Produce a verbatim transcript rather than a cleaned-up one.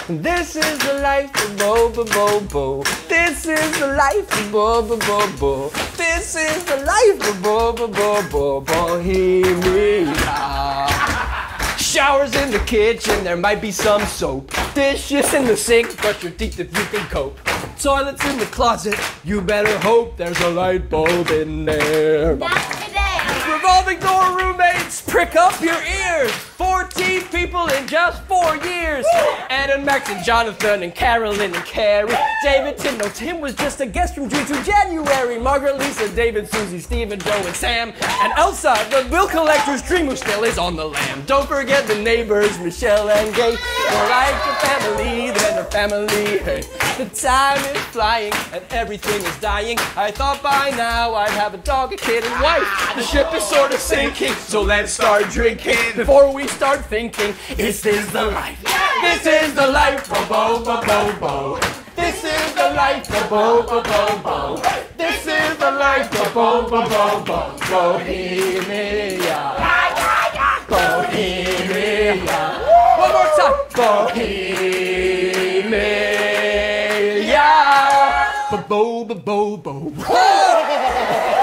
This is the life of Bo Bo Bo Bo. This is the life of Bo Bo Bo Bo. This is the life of Bo Bo Bo Bo Bohemia. Showers in the kitchen, there might be some soap. Dishes in the sink, brush your teeth if you can cope. Toilets in the closet, you better hope there's a light bulb in there. That's today. Revolving door roommates, prick up your ears. fourteen people in just four years. Ed and Max and Jonathan and Carolyn and Carrie. David, Tim, no, Tim was just a guest from June to January. Margaret, Lisa, David, Susie, Stephen, Joe, and Sam. And Elsa, the bill collector's dream who still is on the lam. Don't forget the neighbors, Michelle and Gay. More like a family than a family. Hey, the time is flying and everything is dying. I thought by now I'd have a dog, a kid, and wife. The ship is sort of sinking, so let's start drinking before we start thinking. This is the life. This is the life of Bo Bo Bo Bo. This is the life of Bo Bo Bo Bo. This is the life of Bo Bo Bo Bo. Bohemia. Bohemia. One more time. Bohemia. Bo Bo Bo Bo.